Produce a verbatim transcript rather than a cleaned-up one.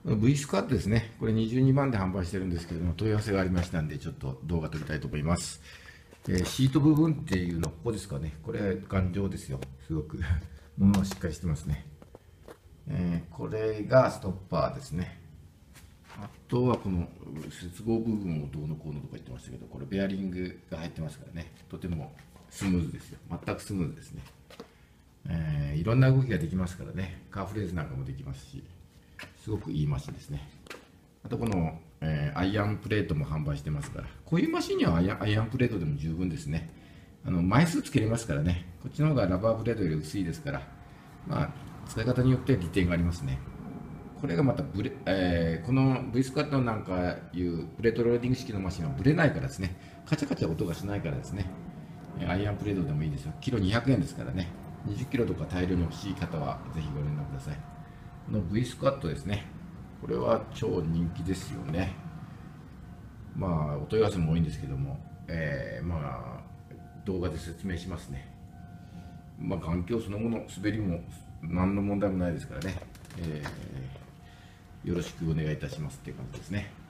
V スクワットですね。これにじゅうにまんで販売してるんですけども、問い合わせがありましたんで、ちょっと動画撮りたいと思います。えーシート部分っていうの、ここですかね。これ、頑丈ですよ。すごく。物がしっかりしてますね。えーこれがストッパーですね。あとはこの接合部分をどうのこうのとか言ってましたけど、これベアリングが入ってますからね。とてもスムーズですよ。全くスムーズですね。えーいろんな動きができますからね。カーフレーズなんかもできますし、すごくいいマシンですね。あとこの、えーアイアンプレートも販売してますから、こういうマシンにはアイアンアイアンプレートでも十分ですね。あの枚数つけれますからね。こっちの方がラバープレートより薄いですから、まあ、使い方によって利点がありますね。これがまたブレ、えーこの V スクワットなんかいうプレートローディング式のマシンはブレないからですね。カチャカチャ音がしないからですね。えーアイアンプレートでもいいですよ。キロにひゃくえんですからね。にじゅっキロとか大量に欲しい方はぜひご連絡ください。この V スクワットですね。これは超人気ですよね。まあ、お問い合わせも多いんですけども、えーまあ、動画で説明しますね。まあ、環境そのもの、滑りも何の問題もないですからね。えーよろしくお願いいたしますっていう感じですね。